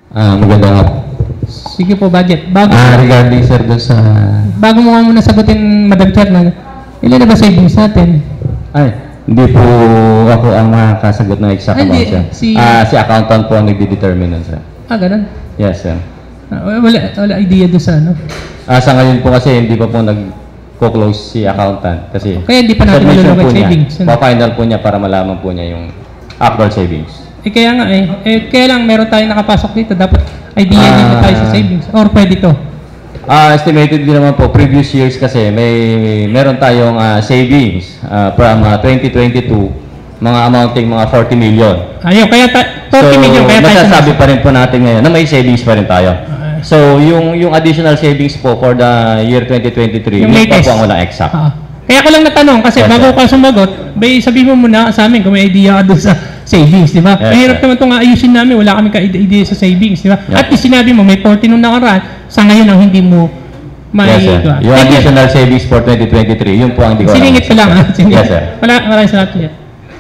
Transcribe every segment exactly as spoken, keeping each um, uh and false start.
Ah, maganda nga po. Sige po, budget. Bago, Ah, regarding sir doon sa... bago mo nga muna sagutin, Madam Chair, na ilan na ba savings natin? Ay, hindi po ako ang makakasagot ng exact Ah, amount, hindi. sir. Si- Ah, si accountant po ang nagde-determine nun, sir. Ah, ganun. Yes, sir. Ah, wala, wala idea doon sa ano. Ah, sa ngayon po kasi hindi pa po nag-close si accountant kasi Kaya hindi pa natin submission malulungkot po niya, savings. Ano? pa-final po niya para malaman po niya yung actual savings. Eh kaya nga eh, eh kaya lang meron tayong nakapasok dito, dapat idea Ah. din na tayo sa savings. Or pwede to. Ah, estimated din naman po previous years kasi may meron tayong ah, savings ah, from ah, twenty twenty-two, mga amounting mga forty million. Ayun, kaya ta- forty million, kaya tayo masasabi sumas- pa rin po natin ngayon na may savings pa rin tayo. So, yung yung additional savings po for the year twenty twenty-three, Yung yun pa latest. po ang walang exact. Ah. Kaya ko lang natanong kasi Yes, bago sir. ka sumagot, bay sabihin mo muna sa amin kung may idea ka doon sa savings, di ba? Yes, Mahirap sir. naman itong ayusin namin, wala kami ka-idea sa savings, di ba? Yes. At least sinabi mo, may forty nung nakaraan, sa ngayon ang hindi mo may... Yes, sir. diba? Yung Thank you. additional savings for twenty twenty-three, yun po ang hindi ko alam. Siningit ko lang, ha? Siningit. Yes, sir. Wala, maraming salamat po yan.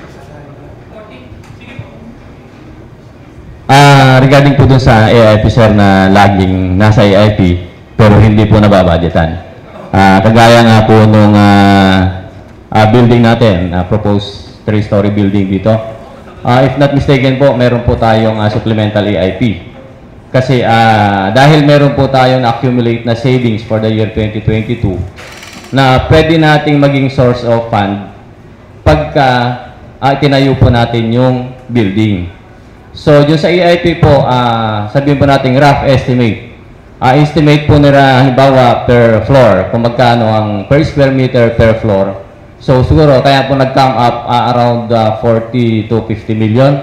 Ah, regarding po dun sa A I P, sir, na laging nasa A I P, pero hindi po nababudgetan. Ah, kagaya nga po nung ah, ah, building natin, ah, proposed three-story building dito. Ah, if not mistaken po, meron po tayong ah, supplemental A I P. Kasi ah, dahil meron po tayong accumulate na savings for the year twenty twenty-two, na pwede nating maging source of fund pagka ah, tinayo po natin yung building. So, dun sa A I P po, ah, sabihin po natin rough estimate. Ah, estimate po nila, halimbawa, per floor, kung magkano ang per square meter per floor. So, siguro, kaya po nag-come up ah, around ah, forty to fifty million.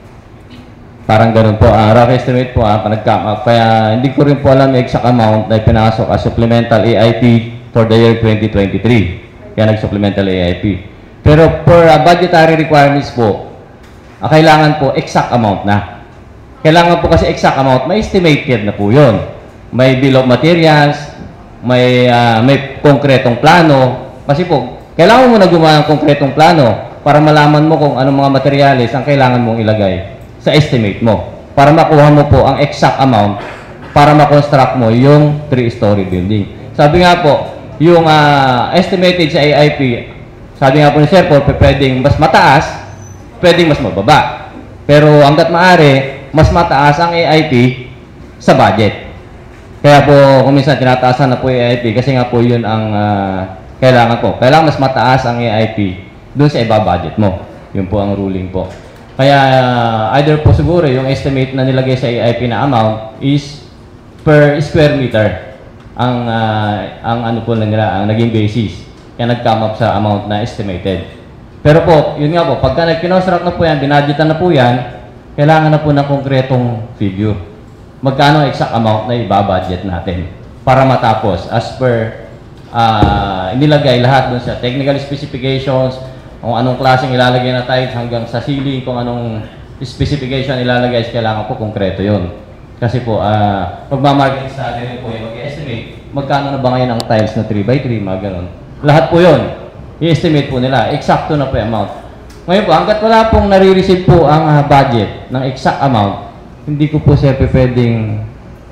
Parang ganun po. Ah, rough estimate po, ah, nag-come up. Kaya, hindi ko rin po alam yung exact amount na pinasok as supplemental A I P for the year twenty twenty-three. Kaya nag-supplemental A I P. Pero, for ah, budgetary requirements po, Ah, kailangan po exact amount na. Kailangan po kasi exact amount, may estimated na po yun. May bill of materials, may, ah, may konkretong plano. Kasi po, kailangan mo na gumawa ng konkretong plano para malaman mo kung anong mga materials ang kailangan mong ilagay sa estimate mo. Para makuha mo po ang exact amount para makonstruct mo yung three-story building. Sabi nga po, yung ah, estimated sa A I P, sabi nga po ni Sir Paul, pwedeng mas mataas, pwedeng mas mababa. Pero hanggat maaari, mas mataas ang A I P sa budget. Kaya po, kung minsan tinataasan na po yung A I P, kasi nga po yun ang uh, kailangan po. Kailangan mas mataas ang A I P doon sa iba budget mo. Yun po ang ruling po. Kaya uh, either po siguro yung estimate na nilagay sa A I P na amount is per square meter ang uh, ang ano po na nila, ang naging basis. Kaya nag-come up sa amount na estimated. Pero po, yun nga po, pagka nag-construct na po yan, binadgetan na po yan, kailangan na po ng konkretong figure. Magkano exact amount na ibabudget natin para matapos as per uh, inilagay lahat dun sa technical specifications, kung anong klaseng ilalagay na tiles hanggang sa ceiling, kung anong specification ilalagay, kailangan po konkreto yun. Kasi po, uh, magmamarket sa atin po yung mag-estimate, magkano na ba ngayon ang tiles na three by three, mga ganun. Lahat po yun. I-estimate po nila, eksakto na po yung amount. Ngayon po, hanggat wala pong nare-receive po ang uh, budget ng exact amount, hindi ko po siyempre pwedeng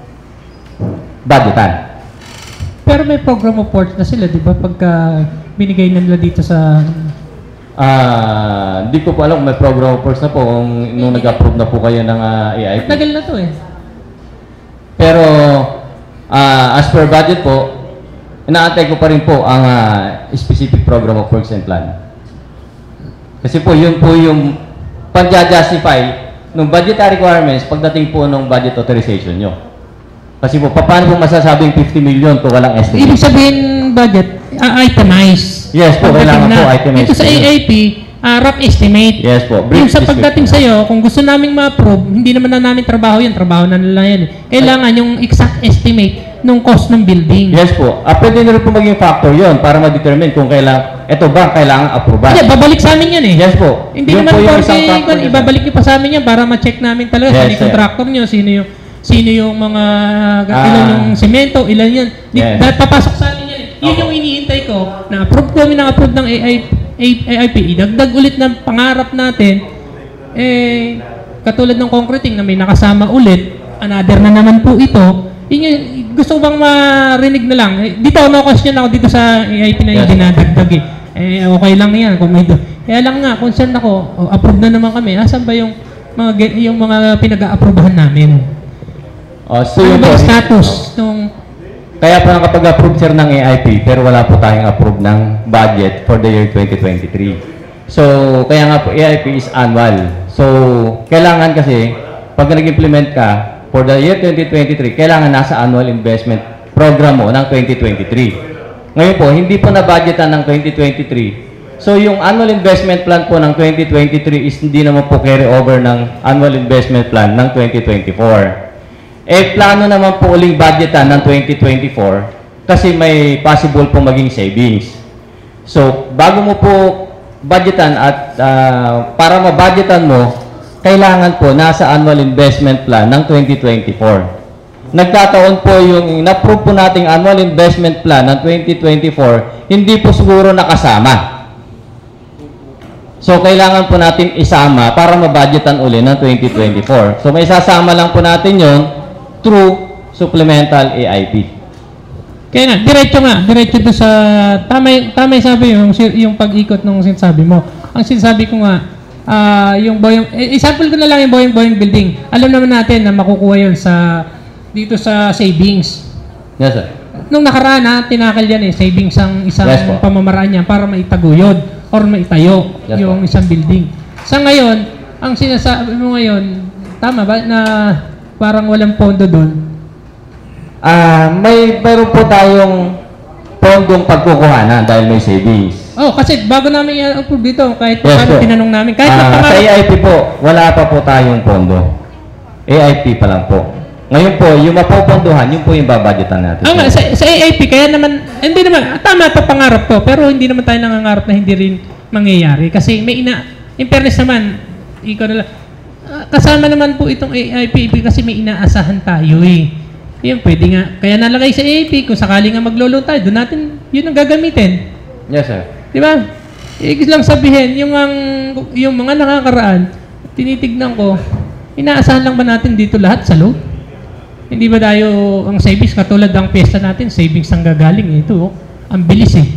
budgetan. Pero may program report na sila, di ba? Pagka binigay na nila dito sa... Ah, hindi ko po alam kung may program reports na po kung nung nag-approve na po kayo ng uh, A I P. Tagal na to eh. Pero, ah, as per budget po, inaantay ko pa rin po ang uh, specific program of works and plan. Kasi po, yun po yung pag-justify ng budgetary requirements pagdating po ng budget authorization nyo. Kasi po, paano po masasabing fifty million kung walang estimate? Ibig sabihin budget, uh, itemize. Yes po, kailangan po itemize. Ito sa A I P, uh, rough estimate. Yes po. Yung sa pagdating sa'yo, kung gusto naming ma-approve, hindi naman na namin trabaho yan, trabaho na nila yan. Kailangan yung exact estimate nung cost ng building. Yes po. Ah, pwede na rin po maging factor yon para ma-determine kung kailangan, ito ba kailangan approval. Hindi, babalik sa amin yan eh. Yes po. Hindi Yun naman po yung porque, isang factor kung niya, ibabalik niyo pa sa amin yan para ma-check namin talaga Yes, sino yung sir. contractor niyo, sino yung sino yung mga Ah. ilan yung semento, ilan yan. Di, Yes. Dahil papasok sa amin yan eh. Yun Opo. yung iniintay ko na approve kami ng approve ng A I P. Idagdag ulit ng pangarap natin eh katulad ng concreting na may nakasama ulit another na naman po ito. Yun yung, gusto ko bang marinig na lang. Eh, Dito, no question ako dito sa A I P na yung Yes. dinadagdag eh. Eh, okay lang yan kung may do. Kaya lang nga, concern ako, oh, approve na naman kami. Asan ba yung mga, ge- yung mga pinag-a-approvehan namin? Oh, so Ano yun ba po, yung status nung... kaya po nakapag-approve sir ng A I P, pero wala po tayong approve ng budget for the year twenty twenty-three. So, kaya nga po, A I P is annual. So, kailangan kasi, pag nag-implement ka, for the year twenty twenty-three, kailangan nasa annual investment program mo ng twenty twenty-three. Ngayon po, hindi po na-budgetan ng twenty twenty-three. So, yung annual investment plan po ng twenty twenty-three is hindi naman po carry over ng annual investment plan ng twenty twenty-four. Eh, plano naman po uling budgetan ng twenty twenty-four kasi may possible po maging savings. So, bago mo po budgetan at ah, para mabudgetan mo, kailangan po nasa annual investment plan ng twenty twenty-four. Nagkataon po yung in-approve po nating annual investment plan ng twenty twenty-four, hindi po siguro nakasama. So, kailangan po natin isama para mabudgetan uli ng twenty twenty-four. So, may sasama lang po natin yon through supplemental A I P. Kaya nga, diretso nga, diretso doon sa... Tama, y- tama yung sabi yung, yung pag-ikot ng sinasabi mo. Ang sinasabi ko nga, ah, yung Boyong... eh, Example ko na lang yung Boyong Boyong Building. Alam naman natin na makukuha yun sa... dito sa savings. Yes, sir. Nung nakaraan ha, tinakal yan eh, savings ang isang Yes, po. pamamaraan niya para maitaguyod or maitayo Yes, yung po. isang building. Sa ngayon, ang sinasabi mo ngayon, tama ba na parang walang pondo doon? Ah, may meron po tayong pondong pagkukuhanan dahil may savings. Oh, kasi bago namin i-approve dito, kahit Yes, paano po. tinanong namin, kahit Ah, na sa A I P po, wala pa po tayong pondo. A I P pa lang po. Ngayon po, yung mapopondohan, yun po yung babudgetan natin. Ah, nga, sa, sa A I P, kaya naman, hindi naman, tama to pangarap to, pero hindi naman tayo nangangarap na hindi rin mangyayari. Kasi may ina, in fairness naman, ikaw na lang, ah, kasama naman po itong A I P kasi may inaasahan tayo eh. Yun, pwede nga, kaya nalagay sa A I P, kung sakali nga maglo-loan tayo, doon natin, yun ang gagamitin. Yes, sir. Di ba? Ibig lang sabihin, yung, ang, yung mga nakakaraan, tinitignan ko, inaasahan lang ba natin dito lahat sa loan? Hindi ba tayo, ang savings, katulad ng pesta natin, savings ang gagaling. Eh. Ito, oh, ang bilis eh.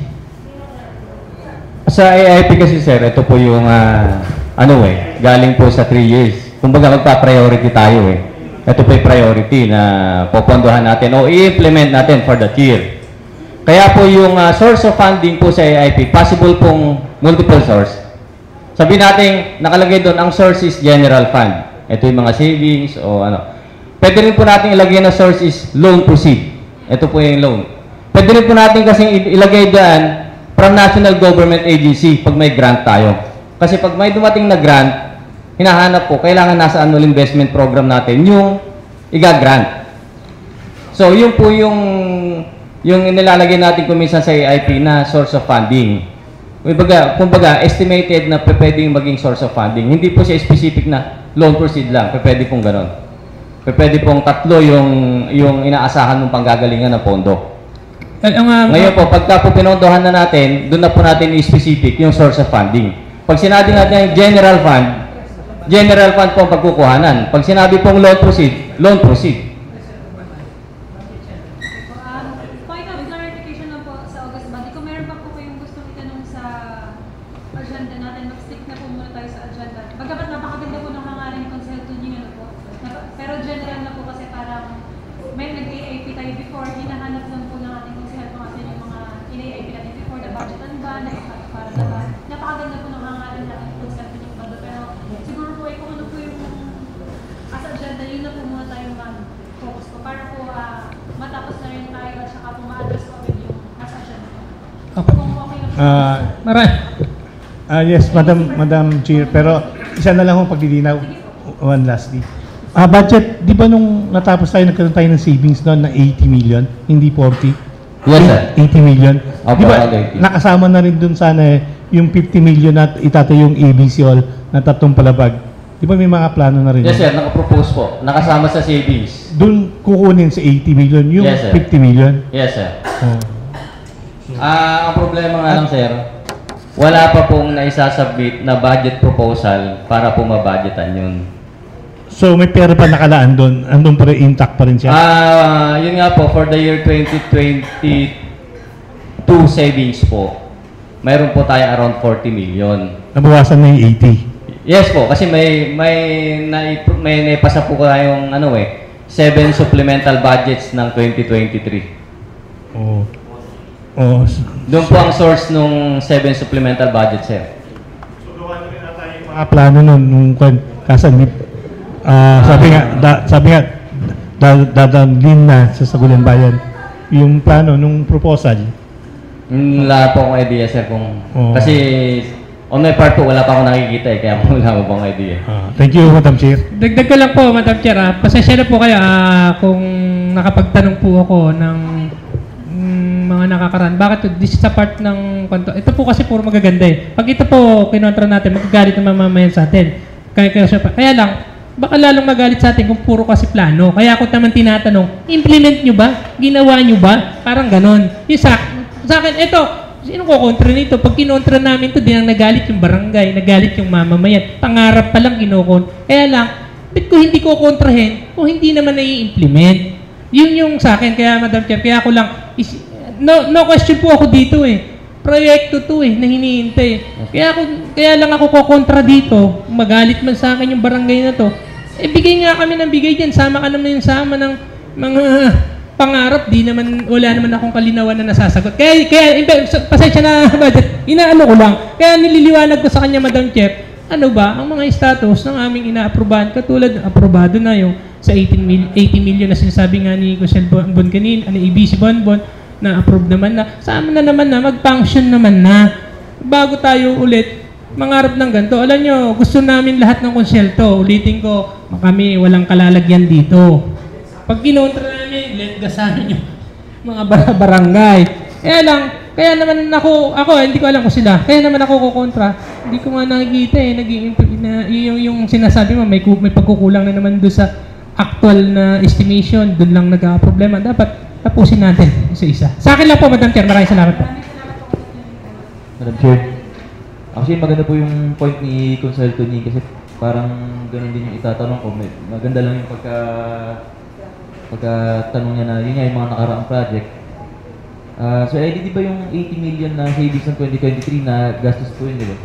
Sa A I P kasi, sir, ito po yung, ah, ano eh, galing po sa three years. Kumbaga, magpa-priority tayo eh. Ito po yung priority na popondohan natin o i-implement natin for that year. Kaya po yung ah, source of funding po sa A I P, possible pong multiple source. Sabi natin, nakalagay doon, ang source is general fund. Ito yung mga savings o ano. Pwede rin po natin ilagay na source is loan proceed. Ito po yung loan. Pwede rin po natin kasi ilagay dyan from national government agency pag may grant tayo. Kasi pag may dumating na grant, hinahanap po, kailangan nasa annual investment program natin yung iga-grant. So, yun po yung yung nilalagay natin kuminsan sa A I P na source of funding. Kumbaga, kumbaga estimated na pwedeng maging source of funding. Hindi po siya specific na loan proceed lang. Pwede pong ganon. Pwede pong tatlo yung yung inaasahan ng panggagalingan ng pondo. Ay, ang, ah, Ngayon po, pagka po pinondohan na natin, doon na po natin i-specific yung source of funding. Pag sinabi natin yung general fund, general fund po ang pagkukuhanan. Pag sinabi pong loan proceed, loan proceed. Um, point of clarification lang po sa August Body. Kung meron pa po kayong gustong itanong sa agenda natin, mag-stick na po muna tayo sa agenda. Bagamat napakaganda po ng hangarin ni Consel Tunying, ano po. Napa- Pero general na po kasi parang may nag-A I P tayo before, hinahanap lang po ng ating Consel kung atin yung mga in-A I P natin before, the budgetan ba, para na ba. Napakaganda po ng hangarin natin ni Consel Tunying Bado. Pero siguro po ay kung ano po yung as agenda, yun na po muna tayo mag-focus po para po ah, matapos na rin tayo at saka po ma-address ko agad yung as agenda. Okay. Kung okay lang po. Ah, Maray. ah, yes, Madam Madam Chair, pero isa na lang akong paglilinaw. One lastly. Ah, budget, di ba nung natapos tayo, nagkaroon tayo ng savings noon na eighty million, hindi forty? Yes, sir. eighty million. Opo, Di ba, around eighty. nakasama na rin dun sana eh, yung fifty million at itatayo yung A B C Hall na tatlong palabag. Di ba may mga plano na rin? Yes, sir. Nakapropose po. Nakasama sa savings. Doon kukunin sa eighty million, yung Yes, sir. fifty million. Yes, sir. Oh. Ah, ang problema nga lang, sir, wala pa pong naisasubmit na budget proposal para po mabudgetan yun. So may pera pa nakalaan doon, andun pa rin, intact pa rin siya. Ah, yun nga po, for the year twenty twenty-two savings po, mayroon po tayo around forty million. Nabawasan na yung eighty. Yes po, kasi may may nai, may naipasa po tayong ano eh, seven supplemental budgets ng twenty twenty-three. Oh. Oh. Doon po ang source nung seven supplemental budgets, sir. So gawa na rin ata yung mga plano nun, nung kwan, kasan, ah, sabi nga, da, sabi nga, da- dadalhin na sa Sagulan Bayan. Yung plano, nung proposal. Mm, Wala po akong idea, sir, kung... Oo. Kasi on my part po, wala pa akong nakikita eh, kaya wala mo pong idea. Ah, thank you, Madam Chair. Dagdag ko lang po, Madam Chair, ah, pasensya na po kayo ah, kung nakapagtanong po ako ng mm, mga nakakaraan. Bakit to? This is a part ng kwanto. Ito po kasi puro magaganda eh. Pag ito po kinontra natin, magagalit ng mamamayan sa atin. Kaya, kaya, siya pa- kaya lang, baka lalong magalit sa atin kung puro kasi plano. Kaya ako naman tinatanong, implement nyo ba? Ginawa nyo ba? Parang ganon. Yung sa, sa akin, ito, sino ko kontra nito? Pag kinontra namin to, di nang nagalit yung barangay, nagalit yung mamamayan. Pangarap pa lang kinokon. Kaya lang, ba't ko hindi ko kontrahin kung hindi naman nai-implement? Yun yung sa akin. Kaya, Madam Chair, kaya ako lang, is, no, no question po ako dito eh. Proyekto to eh, na hinihintay. Kaya, ako, kaya lang ako kukontra dito. Magalit man sa akin yung barangay na to. Eh, bigay nga kami ng bigay dyan. Sama ka naman yung sama ng mga pangarap. Di naman, wala naman akong kalinawan na nasasagot. Kaya, kaya impe- pasensya na, budget. Inaano ko lang. Kaya nililiwanag ko sa kanya, Madam Chair, ano ba, ang mga status ng aming inaaprobahan, katulad, aprobado na yung sa eighteen million na sinasabi nga ni Kusel Bonbon kanina, ano, A B C Bonbon, na approve naman na, sama na naman na, mag-function naman na. Bago tayo ulit, mangarap ng ganito. Alam nyo, gusto namin lahat ng konsyelto. Ulitin ko, kami walang kalalagyan dito. Pag kinontra namin, let gasahin yung mga bar- barangay. Kaya lang, kaya naman ako, ako, hindi ko alam kung sila. Kaya naman ako kukontra. Hindi ko nga nakikita eh. Naging, na, yung, yung sinasabi mo, may, ku- may pagkukulang na naman doon sa actual na estimation. Doon lang nagka-problema. Dapat tapusin natin isa-isa. Sa akin lang po, Madam Chair. Maraming salamat po. Madam Chair, actually maganda po yung point ni Consul Tony kasi parang ganun din yung itatanong ko. May- Maganda lang yung pagka pagkatanong niya na yun nga yung mga nakaraang project. Ah, so, eh, di ba yung eighty million na savings ng twenty twenty-three na gastos po yun, di ba?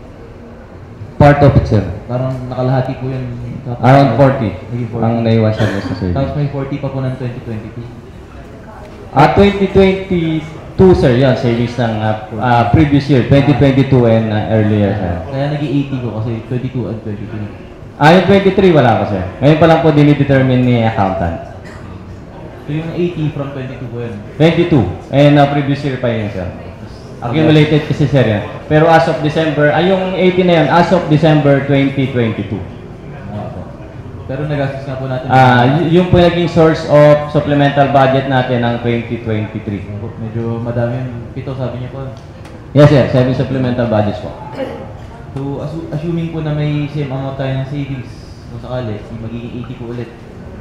Part of it, sir. Parang nakalahati po yun. Around forty Naging forty. ang naiwasan mo sa Tapos service. may forty pa po ng twenty twenty-two. Ah, twenty twenty-two, sir, yan, savings ng ah, ah, previous year, twenty twenty-two and ah, earlier, sir. Kaya naging eighty ko kasi twenty-two and twenty-three. Ah, yung twenty-three, wala ko, sir. Ngayon pa lang po dinidetermine ni accountant. So yung eighty from twenty-two po yun. twenty-two, and ah, previous year pa yun, sir. Accumulated kasi, sir, yan. Pero as of December, ay yung eighty na yan, as of December twenty twenty-two. Ah, po. Pero nagastos nga po natin. Ah, y- yung po naging source of supplemental budget natin ng twenty twenty-three. Medyo madami yung pito, sabi niyo po. Yes, sir, seven supplemental budgets po. So, assu- assuming po na may same amount tayo ng savings, kung sakali, di magiging eighty po ulit.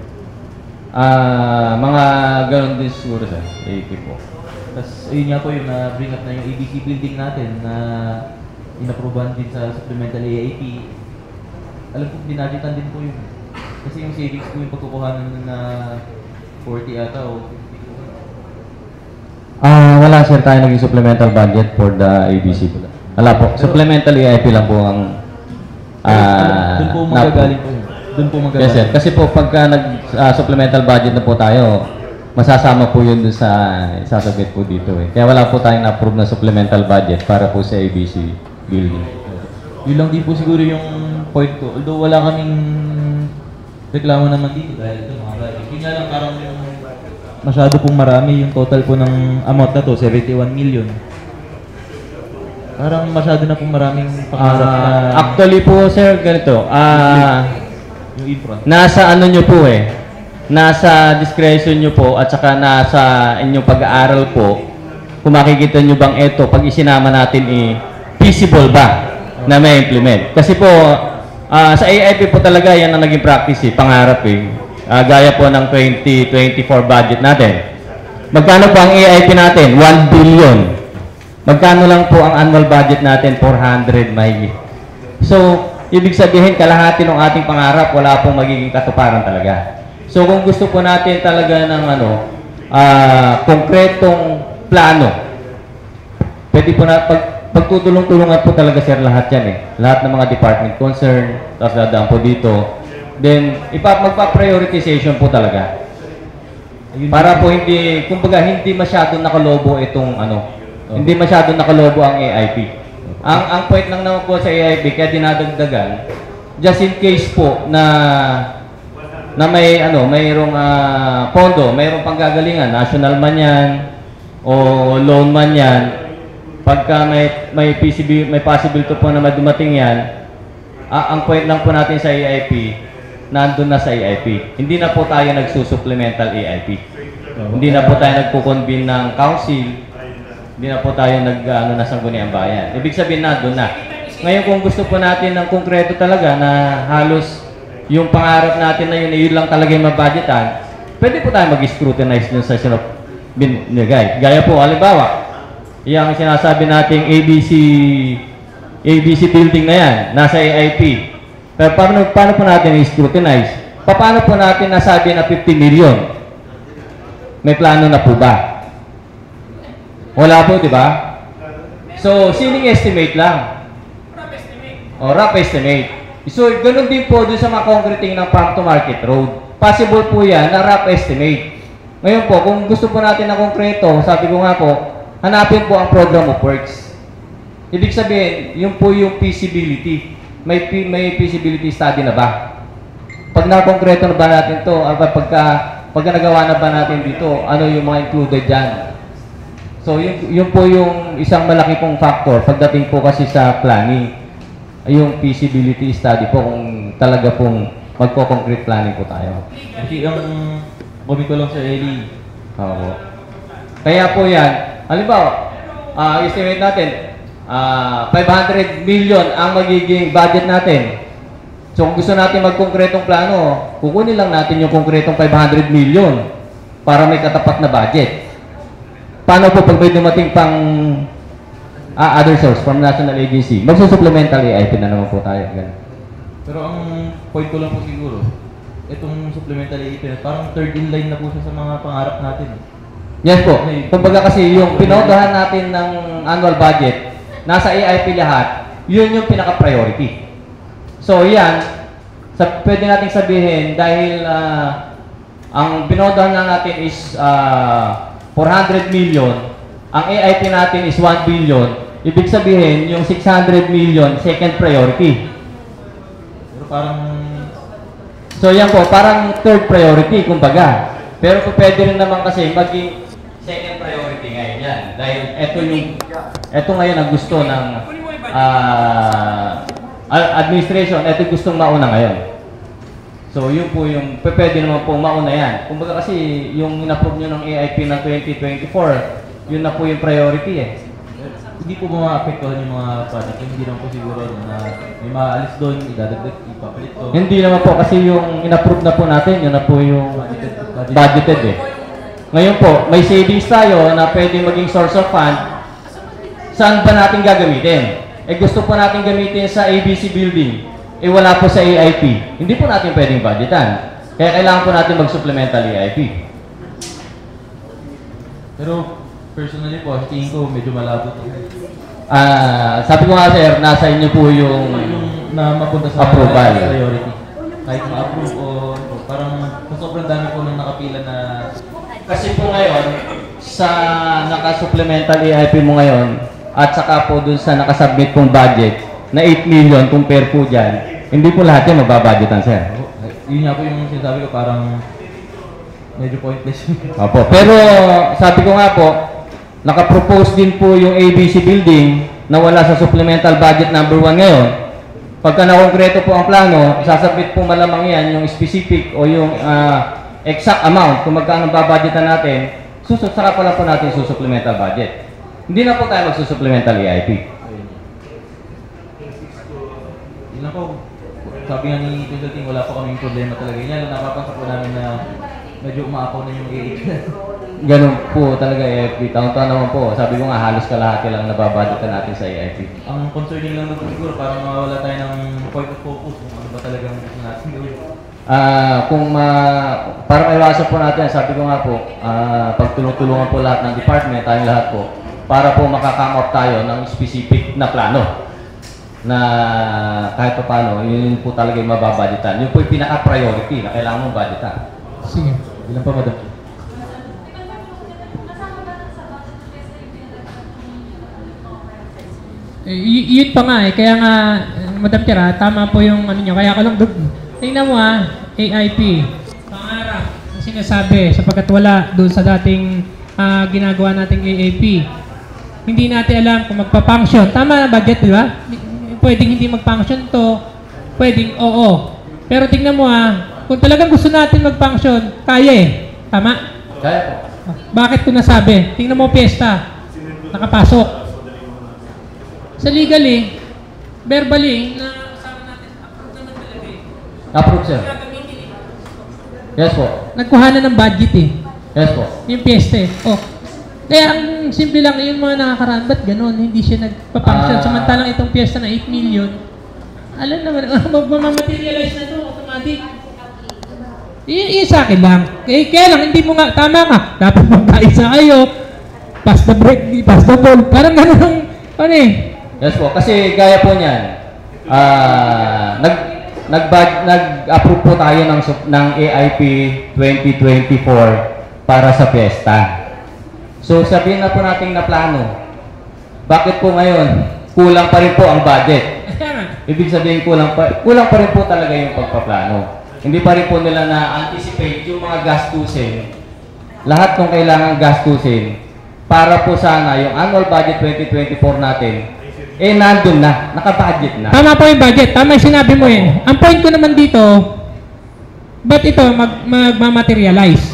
Ah, mga ganun din siguro, sir, eighty po. Tapos, ayun nga po yung na-bring up na yung A B C building natin na inapprovean din sa supplemental A I P. Alam ko, binadgetan din po yun. Kasi yung savings po yung pagkukuhanan na forty ata o fifty po. Ah, wala, sir, tayo naging supplemental budget for the A B C. Wala po. Supplemental A I P lang po ang ah Doon po na- magagaling po yun. Doon po magagaling. Yes, sir. Kasi po pagka nag-supplemental budget na po tayo, masasama po yun dun sa isasabit po dito eh. Kaya wala po tayong na-approve na supplemental budget para po sa A B C building. Yun lang din po siguro yung point ko. Although wala kaming reklamo naman dito dahil ito mga project. Yun nga lang parang yung masyado pong marami yung total po ng amount na to, seventy-one million. Parang masyado na pong maraming pangarap na Ah, actually po, sir, ganito. Ah, yung infra. nasa ano nyo po eh. Nasa discretion nyo po at saka nasa inyong pag-aaral po kung makikita nyo bang ito pag isinama natin eh, feasible ba na may implement. Kasi po, ah, sa A I P po talaga yan ang naging practice eh, pangarap eh. Ah, gaya po ng twenty twenty-four budget natin. Magkano po ang A I P natin? one billion. Magkano lang po ang annual budget natin? four hundred may. So, ibig sabihin kalahati ng ating pangarap, wala pong magiging katuparan talaga. So kung gusto po natin talaga ng ano, ah, konkretong plano, pwede po na, pag, pagtutulong-tulungan po talaga sir lahat yan eh. Lahat ng mga department concern, tapos dadaan po dito. Then, ipa, magpa-prioritization po talaga. Para po hindi, kumbaga hindi masyadong nakalobo itong ano, hindi masyadong nakalobo ang A I P. Ang ang point lang naman po sa A I P, kaya dinadagdagan, just in case po na na may ano, mayroong uh, pondo, mayroong panggagalingan, national man yan o loan man yan, pagka may may P C B, may possibility po na madumating yan, uh, ang point lang po natin sa A I P, nandun na sa A I P. Hindi na po tayo nagsusupplemental A I P. Hindi na po tayo nagko-convene ng council. Hindi na po tayo nag ano, na sangguniang bayan. Ibig sabihin na doon na. Ngayon kung gusto po natin ng konkreto talaga na halos yung pangarap natin na yun, yun lang talaga yung mabudgetan, pwede po tayo mag-scrutinize dun sa sinop binigay. Gaya po, halimbawa, yung sinasabi nating A B C A B C building na yan, nasa A I P. Pero paano, paano po natin i-scrutinize? Paano po natin nasabi na fifty million? May plano na po ba? Wala po, di ba? So, ceiling estimate lang. Rough estimate. O, rough estimate. So, ganun din po doon sa mga concreting ng farm to market road. Possible po yan na rough estimate. Ngayon po, kung gusto po natin na konkreto, sabi ko nga po, hanapin po ang program of works. Ibig sabihin, yun po yung feasibility. May, may feasibility study na ba? Pag na-konkreto na ba natin to, pagka, pagka nagawa na ba natin dito, ano yung mga included dyan? So, yun, yun po yung isang malaki pong factor pagdating po kasi sa planning. Yung feasibility study po kung talaga pong magko-concrete planning po tayo. Kasi ang bobi ko lang sa Eli. Oo. Kaya po yan, halimbawa, uh, estimate natin, uh, five hundred million ang magiging budget natin. So, kung gusto natin magkonkretong plano, kukunin lang natin yung konkretong five hundred million para may katapat na budget. Paano po pag may dumating pang uh, other source from national agency? Magsusupplemental A I P na naman po tayo. Ganun. Pero ang point ko lang po siguro, itong supplemental A I P, parang third in line na po siya sa mga pangarap natin. Yes po. Kumbaga kasi yung pinaudahan natin ng annual budget, nasa A I P lahat, yun yung pinaka-priority. So yan, sa, pwede nating sabihin dahil uh, ang pinaudahan na natin is uh, four hundred million, ang A I P natin is one billion, ibig sabihin yung six hundred million second priority. Pero parang... So yan po, parang third priority kumbaga. Pero po pwede rin naman kasi maging second priority ngayon yan. Dahil ito yung, ito ngayon ang gusto ng uh, administration, ito gustong mauna ngayon. So, yun po yung, pwede naman po mauna yan. Kumbaga kasi, yung in-approve nyo ng A I P ng twenty twenty-four, yun na po yung priority eh. Hindi po ma-apektuhan yung mga project. Hindi naman po siguro na may maalis doon, idadagdag, ipapalit to. Hindi naman po kasi yung in-approve na po natin, yun na po yung Budgeted, budgeted. budgeted eh. Ngayon po, may savings tayo na pwede maging source of fund. Saan ba natin gagamitin? Eh gusto po natin gamitin sa A B C building. Eh wala po sa A I P. Hindi po natin pwedeng budgetan. Kaya kailangan po natin mag-supplemental A I P. Pero personally po, tingin ko medyo malabo to. Ah, sabi ko nga sir, nasa inyo po yung Yung na mapunta sa approval. priority. Kahit ma-approve o o parang sobrang dami po nang nakapila na kasi po ngayon sa naka-supplemental A I P mo ngayon at saka po dun sa nakasubmit pong budget na eight million compare po dyan, hindi po lahat yan mababudgetan sir. yun nga po yung sinasabi ko, parang medyo pointless. Opo. Pero sabi ko nga po, naka-propose din po yung A B C building na wala sa supplemental budget number one ngayon. Pagka na-konkreto po ang plano, sasabit po malamang yan yung specific o yung uh, exact amount kung magkano babudgetan natin, susuk saka pala po natin sa supplemental budget. Hindi na po tayo magsusupplemental A I P. Yun lang po, sabi nga ni consulting, wala pa kaming problema talaga. Yan, napapansin po namin na medyo umaapaw na yung A H. ganun po talaga A I P. Taon-taon naman po. Sabi ko nga, halos kalahati lang nababudgetan natin sa A I P. Ang concerning lang naman siguro, parang mawawala tayo ng point of focus kung ano ba talagang gusto natin gawin. Ah, kung ma para maiwasan po natin, sabi ko nga po, ah, pagtulong-tulungan po lahat ng department, tayong lahat po, para po makakam up tayo ng specific na plano na kahit pa paano, yun po talaga yung mababudgetan. Yun po yung pinaka-priority na kailangan mong budgetan. Sige. Ilan pa, madam? Eh, y- yun pa nga eh. Kaya nga, eh, Madam Chair, ah, tama po yung ano nyo. Kaya ka lang dug. Tingnan mo ah, A I P. Pangarap. Ang sinasabi, sapagkat wala doon sa dating ah, ginagawa nating A I P. Hindi natin alam kung magpa-function. Tama na budget, di ba? Pwedeng hindi mag-function to. Pwedeng oo. Pero tingnan mo ah, kung talagang gusto natin mag-function, kaya eh. Tama? Kaya po. Bakit ko nasabi? Tingnan mo piyesta. Nakapasok. Sa legally, verbally, na kasama natin, approve naman talaga eh. Approve, sir. Gagamitin eh. Yes po. Nagkuha na ng budget eh. Yes po. Yung piyesta eh. Oh. Kaya ang simple lang, yung mga nakakaraan, ba't ganun? Hindi siya nagpa-function. Ah. Samantalang itong piyesta na eight million, alam naman, magmamaterialize na ito, automatic. Yun, yun sa akin lang. Eh, kaya lang, hindi mo nga, tama nga, dapat magkaisa kayo, pass the break, pass the ball, parang ganun ang, ano eh. Yes po. Kasi gaya po niyan, ah, nag nag nag-approve po tayo ng sup- ng A I P twenty twenty-four para sa piyesta. So sabihin na po natin na plano. Bakit po ngayon kulang pa rin po ang budget? Ibig sabihin kulang pa kulang pa rin po talaga yung pagpaplano. Hindi pa rin po nila na-anticipate yung mga gastusin. Lahat ng kailangan gastusin para po sana yung annual budget twenty twenty-four natin eh nandun na, naka-budget na. Tama po yung budget. Tama yung sinabi mo eh. Ang point ko naman dito, ba't ito mag magmamaterialize?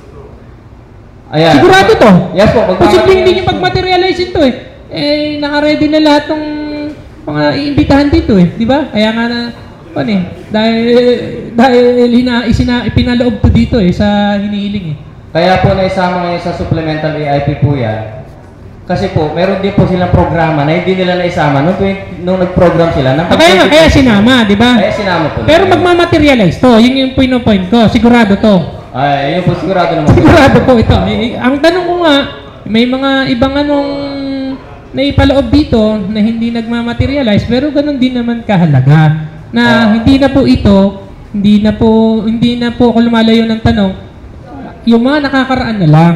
Ayan. Sigurado to. Yes po. Posibleng hindi nyo magmaterialize ito eh. Eh, naka-ready na lahat ng mga iimbitahan dito eh. Di ba? Kaya nga na, ano eh, dahil, dahil hina, isina, ipinaloob to dito eh, sa hinihiling eh. Kaya po naisama ngayon sa supplemental A I P po yan. Kasi po, meron din po silang programa na hindi nila naisama nung, nung nag-program sila. Ah, kaya nga, kaya sinama, di ba? Kaya sinama po. Pero magmamaterialize to. Yun yung pinopoint ko. Sigurado to. Ay, yun po sigurado naman. Sigurado po ito. Eh, ang tanong ko nga, may mga ibang anong naipaloob dito na hindi nagmamaterialize, pero ganun din naman kahalaga. Na hindi na po ito, hindi na po, hindi na po ako lumalayo ng tanong, yung mga nakakaraan na lang.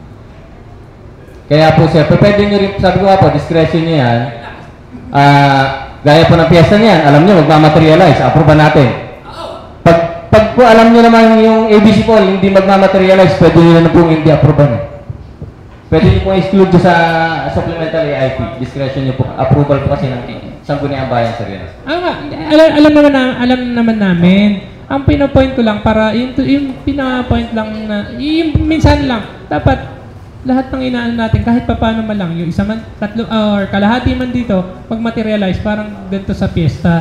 Kaya po sir, pwede nyo rin, sabi ko nga po, discretion nyo yan. Ah, gaya po ng piyesta niyan, alam nyo, magmamaterialize, approve natin. Pag, pag po alam nyo naman yung A B C po, hindi magmamaterialize, pwede nyo na pong hindi approve eh. Pwede nyo pong exclude sa supplemental A I P. Discretion nyo po, approval po kasi ng Sangguniang Bayan sir yan. Ah, nga, alam, alam naman na, alam naman namin. Ang pinopoint ko lang para yung, yung pinapoint lang na yung minsan lang dapat lahat ng inaan natin kahit papaano man lang yung isa man tatlo or kalahati man dito pag-materialize parang ganito sa piyesta.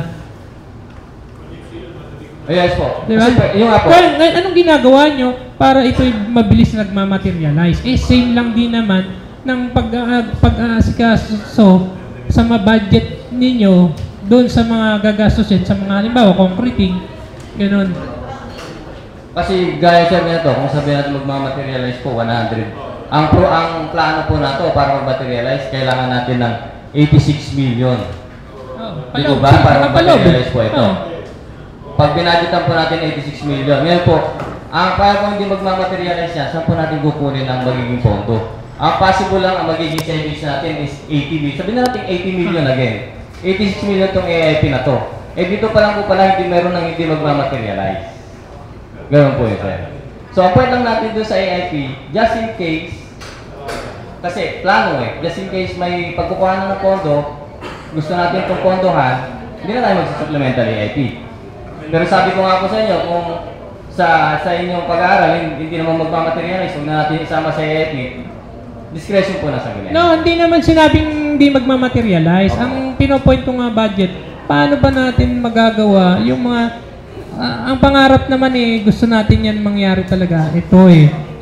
Yes po. Diba? Kasi, yung nga po. Well, ngayon, anong ginagawa nyo para ito'y mabilis nagmamaterialize? Eh, same lang din naman ng pag, uh, pag-aasikaso sa mga budget ninyo doon sa mga gagastusin, sa mga halimbawa, concreting, gano'n. Kasi gaya siya nito, kung sabihin natin magmamaterialize po, one hundred. Ang pro ang plano po na to para mag-materialize, kailangan natin ng eighty-six million. Oh, Di ba ba? Para mag-materialize po ito. Oh. Pag binadgetan po natin eighty-six million, ngayon po, ang kaya po hindi magmamaterialize yan, saan po natin kukunin ang magiging pondo? Ang possible lang, ang magiging savings natin is eighty million. Sabihin natin eighty million again. eighty-six million tong A I P na to. Eh dito pa lang po pala hindi meron ng hindi magmamaterialize. Ganun po yun, sir. So, ang point lang natin doon sa A I P, just in case, kasi plano eh, just in case may pagkukuha ng pondo, gusto natin itong pondohan, hindi na tayo magsusupplemental A I P. Pero sabi ko nga po sa inyo, kung sa sa inyong pag-aaral, hindi naman magmamaterialize, huwag na natin isama sa A I P, discretion po na sa ganyan. No, hindi naman sinabing hindi magmamaterialize. Okay. Ang pinopoint ko nga budget, paano ba natin magagawa yung mga, uh, ang pangarap naman eh, gusto natin yan mangyari talaga. Ito eh.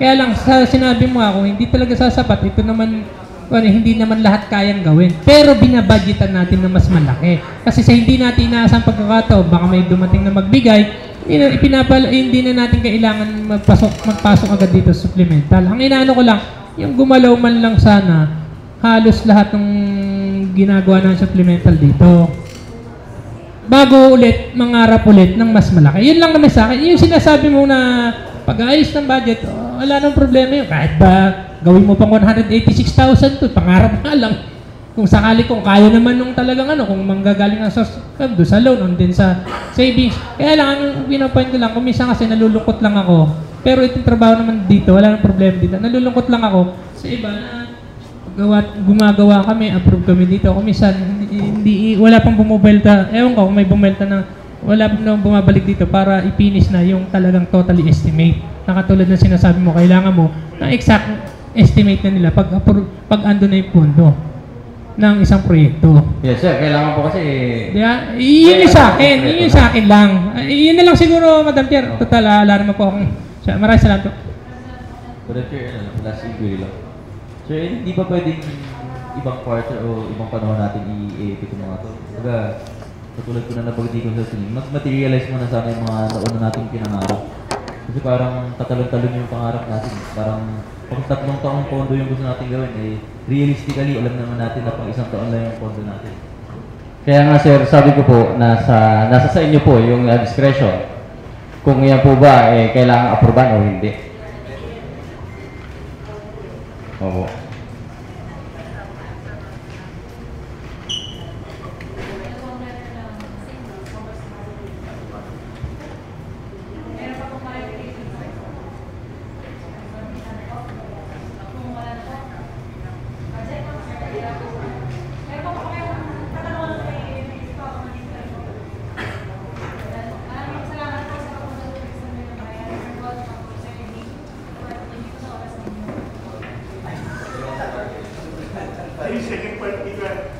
Kaya lang, sa sinabi mo ako, hindi talaga sasapat. Ito naman, ano, hindi naman lahat kayang gawin. Pero binabudgetan natin na mas malaki. Kasi sa hindi natin inaasang pagkakataon, baka may dumating na magbigay, hindi na, ipinapala, hindi na natin kailangan magpasok, magpasok agad dito sa supplemental. Ang inaano ko lang, yung gumalaw man lang sana, halos lahat ng ginagawa ng supplemental dito. Bago ulit, mangarap ulit ng mas malaki. Yun lang naman sa akin. Yung sinasabi mo na pag-aayos ng budget, oh, wala nang problema yun. Kahit ba gawin mo pang one hundred eighty-six thousand to, pangarap nga lang. Kung sakali kung kaya naman nung talagang ano, kung manggagaling ng source, doon sa loan, on din sa savings. Kaya lang, ang pinapoint ko lang, kung minsan kasi nalulungkot lang ako. Pero itong trabaho naman dito, wala nang problema dito. Nalulungkot lang ako sa iba na gawa, gumagawa kami, approve kami dito. Kung minsan, hindi, hindi, wala pang bumubelta. Ewan ko, kung may bumelta na, wala pang bumabalik dito para ipinis na yung talagang totally estimate. Na katulad ng sinasabi mo, kailangan mo ng exact estimate na nila pag, pag ando na yung pondo ng isang proyekto. Yes, sir. Kailangan po kasi... Diba? Yun yung sa akin. Yun yung sa akin lang. Ay, yun na lang siguro, Madam Chair. Total, ala naman po akong... Maraming salamat po. But Chair, ano lang, last inquiry lang. Sir, hindi ba pwedeng ibang quarter o ibang panahon natin i-A P itong mga to? Baga, katulad ko na nabanggit ko sa tuloy, mas materialize mo na sana yung mga nauna nating pinangarap. Kasi parang tatalon-talon yung pangarap natin. Parang pag tatlong taong pondo yung gusto natin gawin, eh, realistically, alam naman natin na pang isang taon lang yung pondo natin. Kaya nga sir, sabi ko po, nasa, nasa sa inyo po yung uh, discretion. Kung yan po ba, eh, kailangan aproban o hindi. Oo. Ay, second part, di ba?